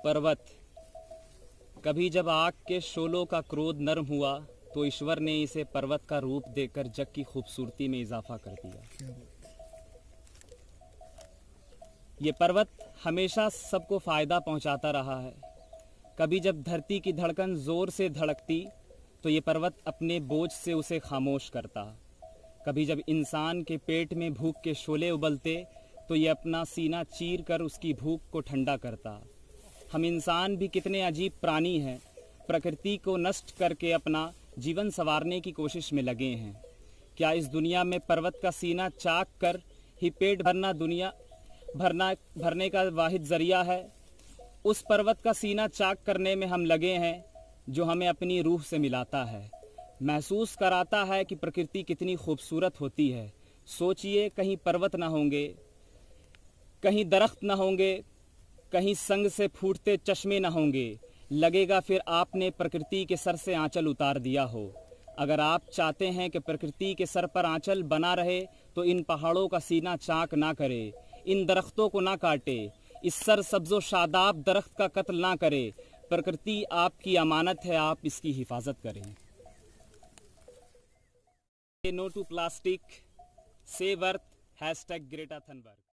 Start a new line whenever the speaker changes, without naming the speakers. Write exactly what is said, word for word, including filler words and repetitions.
पर्वत। कभी जब आग के शोलों का क्रोध नर्म हुआ तो ईश्वर ने इसे पर्वत का रूप देकर जग की खूबसूरती में इजाफा कर दिया। ये पर्वत हमेशा सबको फायदा पहुंचाता रहा है। कभी जब धरती की धड़कन जोर से धड़कती तो ये पर्वत अपने बोझ से उसे खामोश करता। कभी जब इंसान के पेट में भूख के शोले उबलते तो ये अपना सीना चीर कर उसकी भूख को ठंडा करता। हम इंसान भी कितने अजीब प्राणी हैं, प्रकृति को नष्ट करके अपना जीवन संवारने की कोशिश में लगे हैं। क्या इस दुनिया में पर्वत का सीना चाक कर ही पेट भरना दुनिया भरना भरने का वाहिद जरिया है? उस पर्वत का सीना चाक करने में हम लगे हैं जो हमें अपनी रूह से मिलाता है, महसूस कराता है कि प्रकृति कितनी खूबसूरत होती है। सोचिए, कहीं पर्वत ना होंगे, कहीं दरख्त ना होंगे, कहीं संग से फूटते चश्मे ना होंगे, लगेगा फिर आपने प्रकृति के सर से आंचल उतार दिया हो। अगर आप चाहते हैं कि प्रकृति के सर पर आंचल बना रहे तो इन पहाड़ों का सीना चाक ना करे, इन दरख्तों को ना काटे, इस सर सब्जो शादाब दरख्त का कत्ल ना करे। प्रकृति आपकी अमानत है, आप इसकी हिफाजत करें। No to plastic, save earth, hashtag Greta Thunberg.